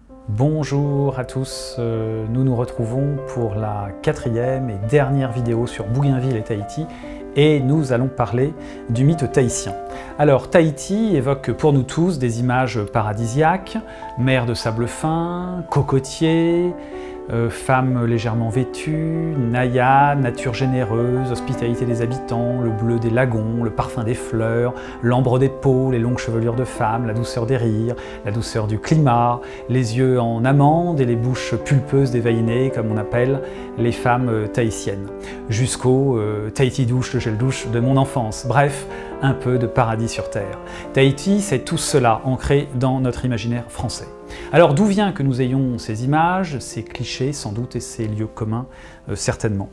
Bonjour à tous, nous nous retrouvons pour la 4e et dernière vidéo sur Bougainville et Tahiti et nous allons parler du mythe tahitien. Alors Tahiti évoque pour nous tous des images paradisiaques, mer de sable fin, cocotiers, femmes légèrement vêtues, naïades, nature généreuse, hospitalité des habitants, le bleu des lagons, le parfum des fleurs, l'ambre des peaux, les longues chevelures de femmes, la douceur des rires, la douceur du climat, les yeux en amande et les bouches pulpeuses des vaïnées, comme on appelle les femmes tahitiennes, jusqu'au Tahiti douche, le gel douche de mon enfance. Bref, un peu de paradis sur terre. Tahiti, c'est tout cela ancré dans notre imaginaire français. Alors d'où vient que nous ayons ces images, ces clichés sans doute et ces lieux communs certainement.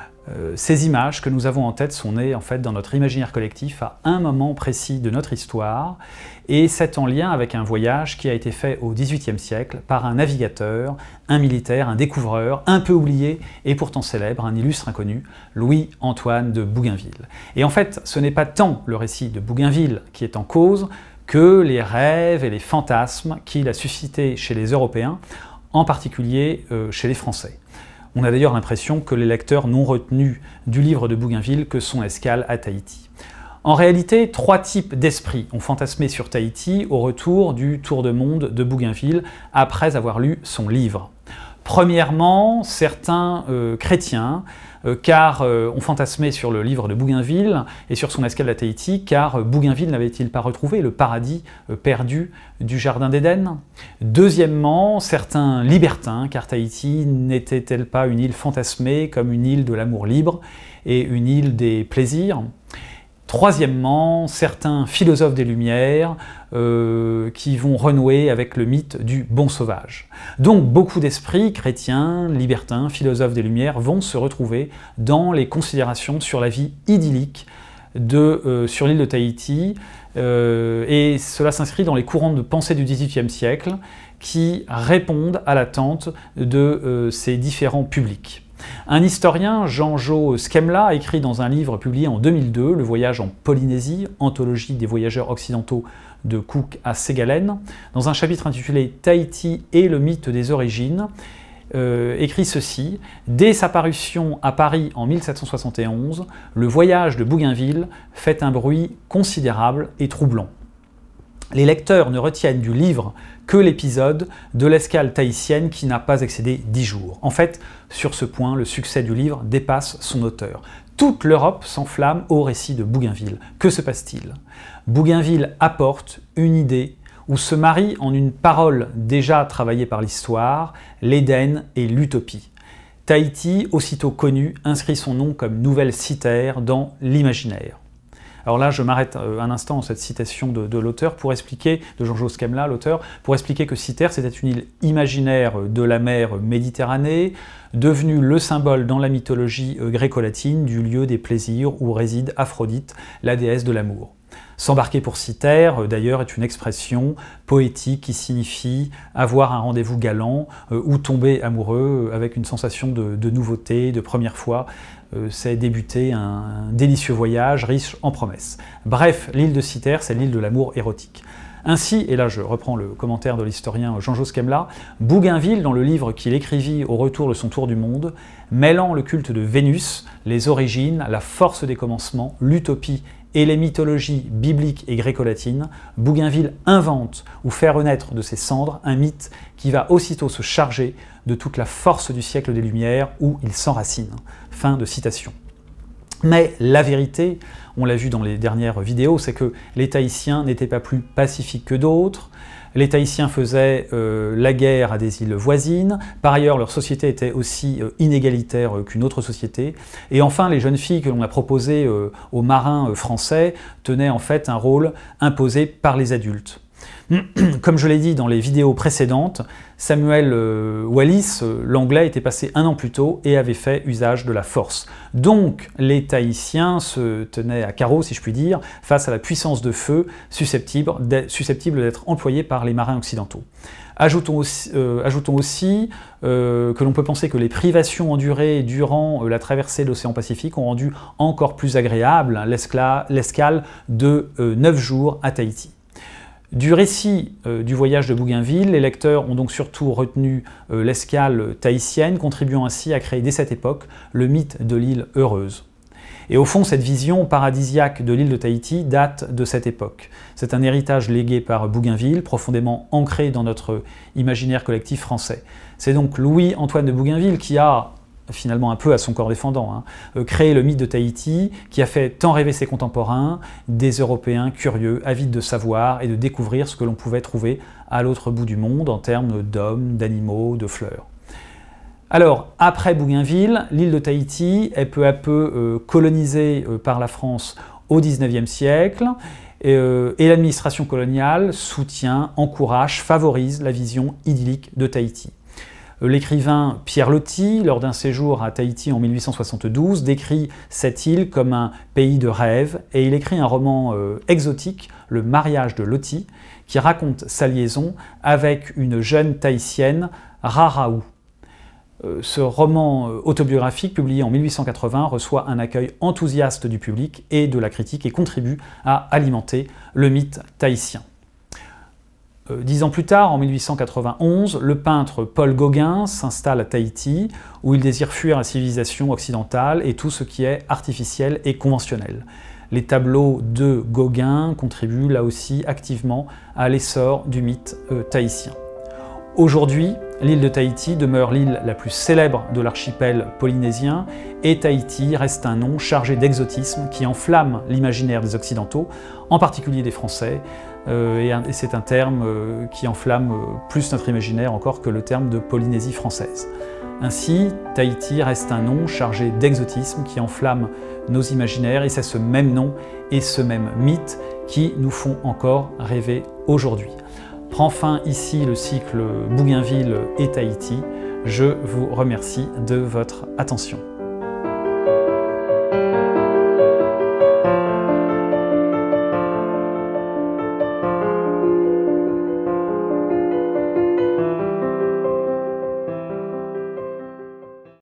Ces images que nous avons en tête sont nées en fait dans notre imaginaire collectif à un moment précis de notre histoire et c'est en lien avec un voyage qui a été fait au XVIIIe siècle par un navigateur, un militaire, un découvreur, un peu oublié et pourtant célèbre, un illustre inconnu, Louis-Antoine de Bougainville. Et en fait, ce n'est pas tant le récit de Bougainville qui est en cause que les rêves et les fantasmes qu'il a suscités chez les Européens, en particulier chez les Français. On a d'ailleurs l'impression que les lecteurs n'ont retenu du livre de Bougainville que son escale à Tahiti. En réalité, 3 types d'esprits ont fantasmé sur Tahiti au retour du tour de monde de Bougainville après avoir lu son livre. Premièrement, certains chrétiens, car on fantasmait sur le livre de Bougainville et sur son escale à Tahiti, car Bougainville n'avait-il pas retrouvé le paradis perdu du Jardin d'Éden? Deuxièmement, certains libertins, car Tahiti n'était-elle pas une île fantasmée comme une île de l'amour libre et une île des plaisirs? Troisièmement, certains philosophes des Lumières qui vont renouer avec le mythe du bon sauvage. Donc beaucoup d'esprits chrétiens, libertins, philosophes des Lumières vont se retrouver dans les considérations sur la vie idyllique sur l'île de Tahiti et cela s'inscrit dans les courants de pensée du XVIIIe siècle qui répondent à l'attente de ces différents publics. Un historien, Jean-Jo Skemla, a écrit dans un livre publié en 2002, Le voyage en Polynésie, anthologie des voyageurs occidentaux de Cook à Ségalen, dans un chapitre intitulé « Tahiti et le mythe des origines », écrit ceci: « Dès sa parution à Paris en 1771, le voyage de Bougainville fait un bruit considérable et troublant. Les lecteurs ne retiennent du livre que l'épisode de l'escale tahitienne qui n'a pas excédé 10 jours. En fait, sur ce point, le succès du livre dépasse son auteur. Toute l'Europe s'enflamme au récit de Bougainville. Que se passe-t-il? Bougainville apporte une idée où se marient en une parole déjà travaillée par l'histoire, l'Éden et l'utopie. Tahiti, aussitôt connu, inscrit son nom comme nouvelle citaire dans l'imaginaire. » Alors là, je m'arrête un instant dans cette citation de l'auteur pour expliquer, de Jean-Jo Skemla, l'auteur, pour expliquer que Cythère, c'était une île imaginaire de la mer Méditerranée, devenue le symbole dans la mythologie gréco-latine du lieu des plaisirs où réside Aphrodite, la déesse de l'amour. S'embarquer pour Cythère, d'ailleurs, est une expression poétique qui signifie avoir un rendez-vous galant ou tomber amoureux avec une sensation de nouveauté, de première fois. C'est débuter un délicieux voyage riche en promesses. Bref, l'île de Cythère, c'est l'île de l'amour érotique. Ainsi, et là je reprends le commentaire de l'historien Jean-Jo Skemla, Bougainville, dans le livre qu'il écrivit au retour de son tour du monde, mêlant le culte de Vénus, les origines, la force des commencements, l'utopie et les mythologies bibliques et gréco-latines, Bougainville invente ou fait renaître de ses cendres un mythe qui va aussitôt se charger de toute la force du siècle des Lumières où il s'enracine. » Fin de citation. Mais la vérité, on l'a vu dans les dernières vidéos, c'est que les Tahitiens n'étaient pas plus pacifiques que d'autres. Les Tahitiens faisaient la guerre à des îles voisines. Par ailleurs, leur société était aussi inégalitaire qu'une autre société. Et enfin, les jeunes filles que l'on a proposées aux marins français tenaient en fait un rôle imposé par les adultes. Comme je l'ai dit dans les vidéos précédentes, Samuel Wallis, l'anglais, était passé 1 an plus tôt et avait fait usage de la force. Donc les Tahitiens se tenaient à carreau, si je puis dire, face à la puissance de feu susceptible d'être employée par les marins occidentaux. Ajoutons aussi que l'on peut penser que les privations endurées durant la traversée de l'océan Pacifique ont rendu encore plus agréable l'escale de 9 jours à Tahiti. Du récit du voyage de Bougainville, les lecteurs ont donc surtout retenu l'escale tahitienne, contribuant ainsi à créer dès cette époque le mythe de l'île heureuse. Et au fond, cette vision paradisiaque de l'île de Tahiti date de cette époque. C'est un héritage légué par Bougainville, profondément ancré dans notre imaginaire collectif français. C'est donc Louis-Antoine de Bougainville qui a, finalement un peu à son corps défendant, créé le mythe de Tahiti, qui a fait tant rêver ses contemporains, des Européens curieux, avides de savoir et de découvrir ce que l'on pouvait trouver à l'autre bout du monde en termes d'hommes, d'animaux, de fleurs. Alors, après Bougainville, l'île de Tahiti est peu à peu colonisée par la France au XIXe siècle, et l'administration coloniale soutient, encourage, favorise la vision idyllique de Tahiti. L'écrivain Pierre Loti, lors d'un séjour à Tahiti en 1872, décrit cette île comme un pays de rêve et il écrit un roman exotique, Le mariage de Loti, qui raconte sa liaison avec une jeune tahitienne, Raraou. Ce roman autobiographique, publié en 1880, reçoit un accueil enthousiaste du public et de la critique et contribue à alimenter le mythe tahitien. 10 ans plus tard, en 1891, le peintre Paul Gauguin s'installe à Tahiti, où il désire fuir la civilisation occidentale et tout ce qui est artificiel et conventionnel. Les tableaux de Gauguin contribuent là aussi activement à l'essor du mythe tahitien. Aujourd'hui, l'île de Tahiti demeure l'île la plus célèbre de l'archipel polynésien et Tahiti reste un nom chargé d'exotisme qui enflamme l'imaginaire des Occidentaux, en particulier des Français, et c'est un terme qui enflamme plus notre imaginaire encore que le terme de Polynésie française. Ainsi, Tahiti reste un nom chargé d'exotisme qui enflamme nos imaginaires et c'est ce même nom et ce même mythe qui nous font encore rêver aujourd'hui. Prend fin ici le cycle Bougainville et Tahiti. Je vous remercie de votre attention.